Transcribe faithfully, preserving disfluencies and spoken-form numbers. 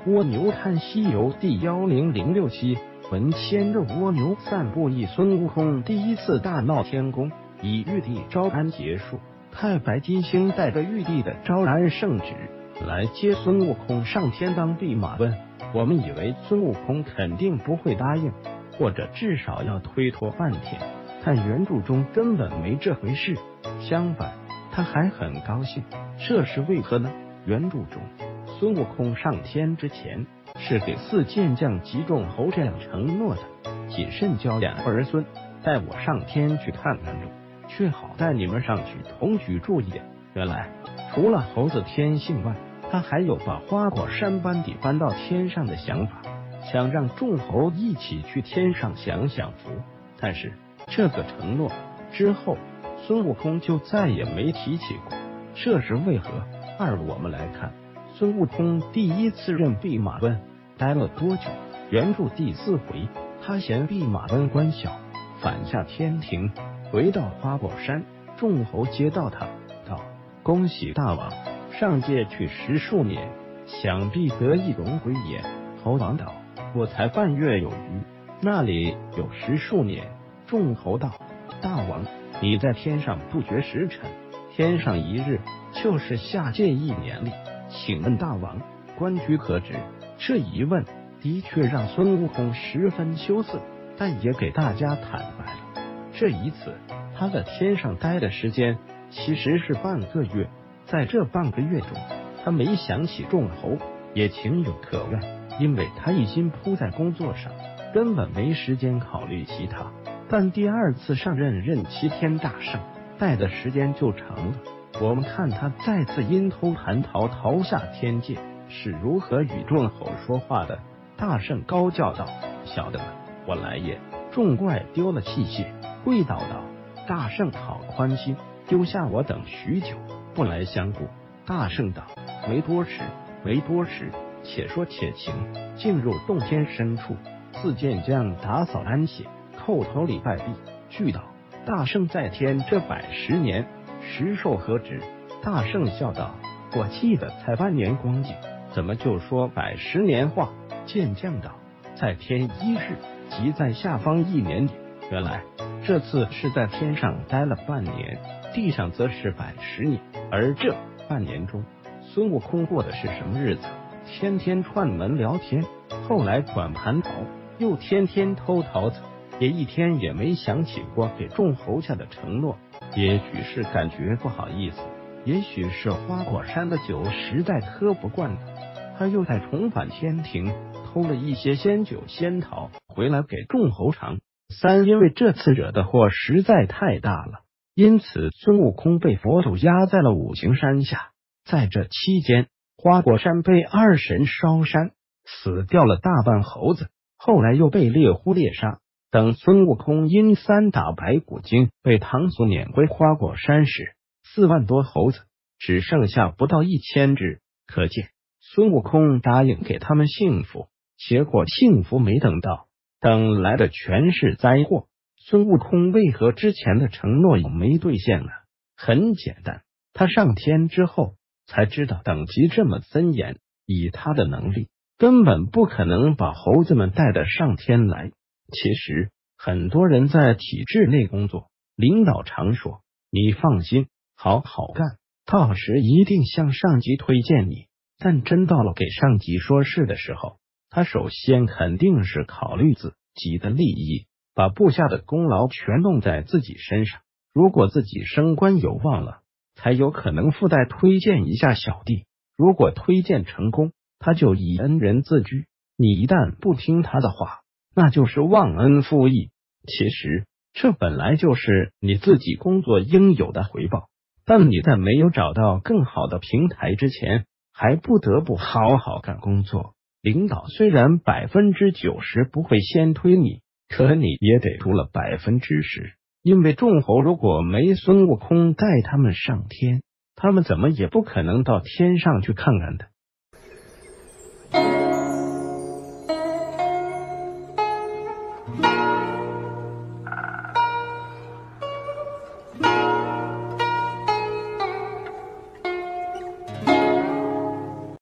蜗牛看西游第幺零零六期，文牵着蜗牛散步忆孙悟空第一次大闹天宫，以玉帝招安结束。太白金星带着玉帝的招安圣旨来接孙悟空上天当弼马温。我们以为孙悟空肯定不会答应，或者至少要推脱半天，但原著中根本没这回事，相反他还很高兴。这是为何呢？原著中孙悟空上天之前是给四健将及众猴这样承诺的：谨慎教养儿孙，带我上天去看看路，却好带你们上去同居住一点。原来除了猴子天性外，他还有把花果山班底搬到天上的想法，想让众猴一起去天上享享福。但是这个承诺之后，孙悟空就再也没提起过，这是为何？二我们来看孙悟空第一次任弼马温待了多久。原著第四回，他嫌弼马温官小，返下天庭，回到花果山，众猴接到他道：恭喜大王，上界去十数年，想必得以荣归也。猴王道：我才半月有余，那里有十数年？众猴道：大王，你在天上不觉时辰，天上一日就是下界一年里，请问大王官居何职？这一问的确让孙悟空十分羞涩，但也给大家坦白了，这一次他在天上待的时间其实是半个月。在这半个月中，他没想起众猴，也情有可原，因为他一心扑在工作上，根本没时间考虑其他。但第二次上任任齐天大圣，待的时间就长了。我们看他再次因偷蟠桃逃下天界，是如何与众猴说话的。大圣高叫道：小的们，我来也！众怪丢了器械，跪倒道：大圣好宽心，丢下我等许久，不来相顾。大圣道：没多时，没多时，且说且行。进入洞天深处，四健将打扫安歇，叩头礼拜毕，俱道：大圣在天这百十年，实受何职？大圣笑道：我记得才半年光景，怎么就说百十年话？健将道：在天一日，即在下方一年里。原来这次是在天上待了半年，地上则是百十年。而这半年中，孙悟空过的是什么日子？天天串门聊天，后来管蟠桃，又天天偷桃子，也一天也没想起过给众猴下的承诺。也许是感觉不好意思，也许是花果山的酒实在喝不惯了，他又在重返天庭，偷了一些仙酒仙桃回来给众猴尝。三因为这次惹的祸实在太大了，因此孙悟空被佛祖压在了五行山下。在这期间，花果山被二神烧山，死掉了大半猴子，后来又被猎户猎杀。等孙悟空因三打白骨精被唐僧撵回花果山时，四万多猴子只剩下不到一千只。可见孙悟空答应给他们幸福，结果幸福没等到，等来的全是灾祸。孙悟空为何之前的承诺没兑现呢？很简单，他上天之后才知道等级这么森严，以他的能力根本不可能把猴子们带得上天来。其实很多人在体制内工作，领导常说你放心，好好干，到时一定向上级推荐你。但真到了给上级说事的时候，他首先肯定是考虑自己的利益，把部下的功劳全弄在自己身上。如果自己升官有望了，才有可能附带推荐一下小弟。如果推荐成功，他就以恩人自居。你一旦不听他的话，那就是忘恩负义。其实这本来就是你自己工作应有的回报，但你在没有找到更好的平台之前，还不得不好好干工作。领导虽然百分之九十不会先推你，可你也得出了百分之十。因为众猴如果没孙悟空带他们上天，他们怎么也不可能到天上去看看的。